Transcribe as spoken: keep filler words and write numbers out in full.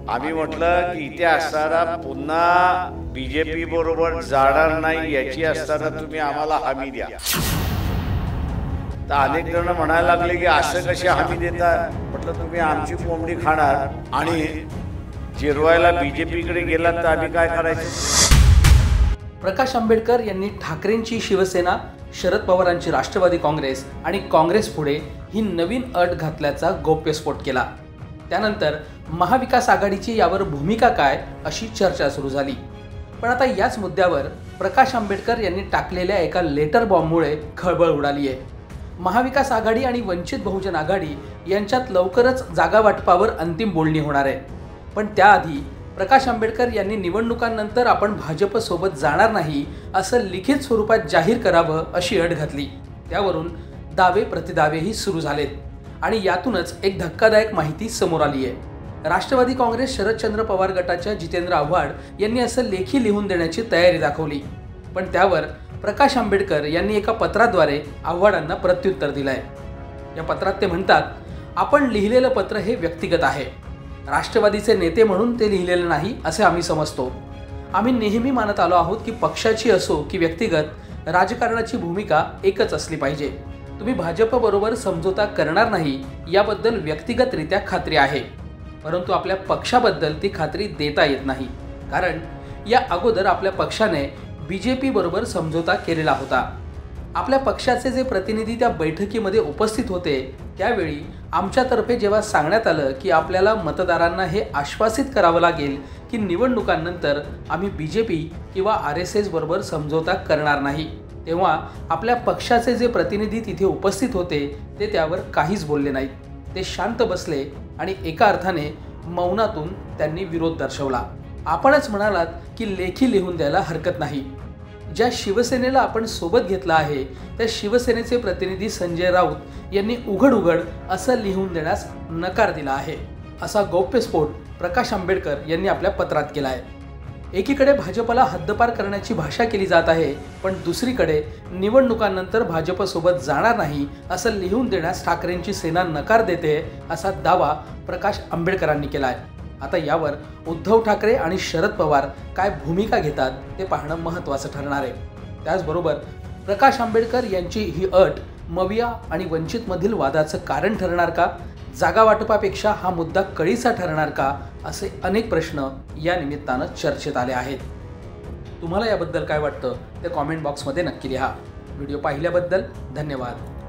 आम्ही म्हटलं की इथे असताना पुन्हा बीजेपी बरोबर जाणार नाही याची असताना तुम्ही आम्हाला हमी द्या। तर अनेक जण म्हणायला लागले की असं कशी हमी देता। म्हटलं तुम्ही आमची कोंबडी खाणार आणि जिरवायला बीजेपीकडे गेलात तर आम्ही काय करायचं। प्रकाश आंबेडकर यांनी ठाकरेंची शिवसेना, शरद पवारांची राष्ट्रवादी काँग्रेस आणि काँग्रेस पुढे ही नवीन अट घातल्याचा गौप्यस्फोट केला। त्यानंतर महाविकास आघाडीची यावर भूमिका काय अशी चर्चा सुरू झाली। पण आता याच मुद्द्यावर प्रकाश आंबेडकर यांनी टाकलेल्या एका लेटर बॉम्बमुळे खळबळ उडाली आहे। महाविकास आघाडी आणि वंचित बहुजन आघाडी यांच्यात लवकरच जागा वाटपावर अंतिम बोलणी होणार आहे। पण त्याआधी प्रकाश आंबेडकर यांनी निवडणुकांनंतर आपण भाजपसोबत जाणार नाही असं लिखित स्वरूपात जाहीर करावं अशी अट घातली। त्यावरून दावे प्रतिदावेही सुरू झालेत आणि यातूनच एक धक्कादायक माहिती समोर आली आहे। राष्ट्रवादी काँग्रेस शरदचंद्र पवार गटाच्या जितेंद्र आव्हाड यांनी असं लेखी लिहून देण्याची तयारी दाखवली। पण त्यावर प्रकाश आंबेडकर यांनी एका पत्राद्वारे आव्हाडांना प्रत्युत्तर दिलंय। या पत्रात ते म्हणतात, आपण लिहिलेलं पत्र हे व्यक्तिगत आहे, राष्ट्रवादीचे नेते म्हणून ते लिहिलेलं नाही असे आम्ही समजतो। आम्ही नेहमी मानत आलो आहोत की पक्षाची असो की व्यक्तिगत राजकारणाची भूमिका एकच असली पाहिजे। तुम्ही भाजप बरोबर समझोता करणार नाही याबद्दल व्यक्तिगतरित्या खात्री आहे, परंतु आपल्या पक्षाबद्दल ती खात्री देता येत नाही, कारण या अगोदर आपल्या पक्षाने बीजेपी बरोबर समझोता केलेला होता। आपल्या पक्षाचे जे प्रतिनिधी त्या बैठकीमध्ये उपस्थित होते त्यावेळी आमच्यातर्फे जेव्हा सांगण्यात आलं की आपल्याला मतदारांना हे आश्वासित करावं लागेल की निवडणुकांनंतर आम्ही बीजेपी किंवा आर एस एस बरोबर समझोता करणार नाही, तेव्हा आपल्या पक्षाचे जे प्रतिनिधी तिथे उपस्थित होते ते त्यावर काहीच बोलले नाहीत। ते शांत बसले आणि एका अर्थाने मौनातून त्यांनी विरोध दर्शवला। आपणच म्हणालात की लेखी लिहून द्यायला हरकत नाही। ज्या शिवसेनेला आपण सोबत घेतला आहे त्या शिवसेनेचे प्रतिनिधी संजय राऊत यांनी उघड उघड असं लिहून देण्यास नकार दिला आहे, असा गौप्यस्फोट प्रकाश आंबेडकर यांनी आपल्या पत्रात केला आहे। एकीकडे भाजपला हद्दपार करण्याची भाषा केली जात आहे, पण दुसरीकडे निवडणुकांनंतर भाजपसोबत जाणार नाही असं लिहून देण्यास ठाकरेंची सेना नकार देते असा दावा प्रकाश आंबेडकरांनी केला आहे। आता यावर उद्धव ठाकरे आणि शरद पवार काय भूमिका घेतात ते पाहणं महत्त्वाचं ठरणार आहे। त्याचबरोबर प्रकाश आंबेडकर यांची ही अट मविया आणि वंचितमधील वादाचं कारण ठरणार का, जागा वाटपापेक्षा हा मुद्दा कळीचा ठरणार का, असे अनेक प्रश्न या निमित्तानं चर्चेत आले आहेत। तुम्हाला याबद्दल काय वाटतं ते कॉमेंट बॉक्समध्ये नक्की लिहा। व्हिडिओ पाहिल्याबद्दल धन्यवाद।